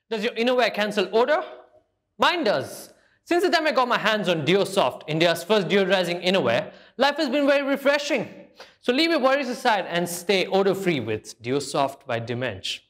Does your innerwear cancel odor? Mine does. Since the time I got my hands on DEO-SOFT, India's first deodorizing innerwear, life has been very refreshing. So leave your worries aside and stay odor-free with DEO-SOFT by DaMENSCH.